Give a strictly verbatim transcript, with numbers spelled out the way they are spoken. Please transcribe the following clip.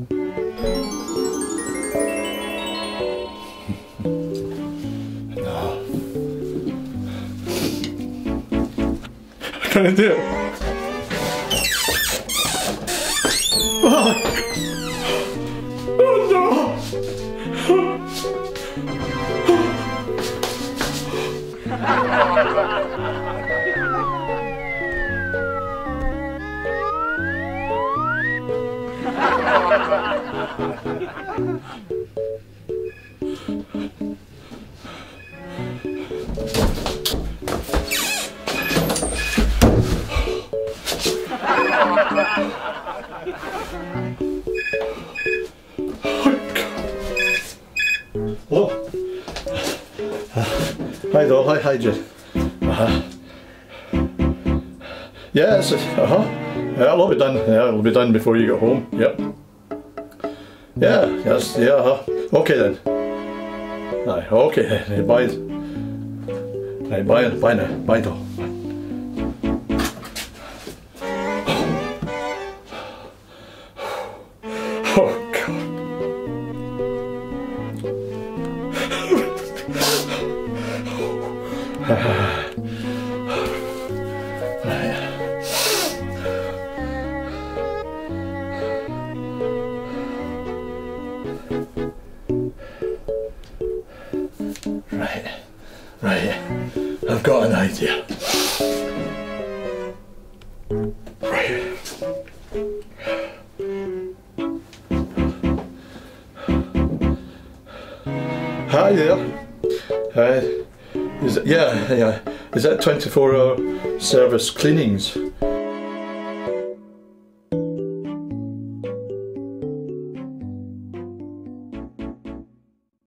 No. I can't do it. Oh, oh no! Hello. Hi doll, hi, hi Jen. Uh-huh. Yes, uh-huh. Yeah, it'll be done. Yeah, it'll be done before you get home. Yep. Yeah, yes, yeah, uh-huh. Okay then. Aye, okay then. Bye. Right, bye, bye now. Bye doll. Oh God. Right, right, I've got an idea. Right. Hi there. Hi. Is it, yeah, yeah. Is that twenty-four hour service cleanings?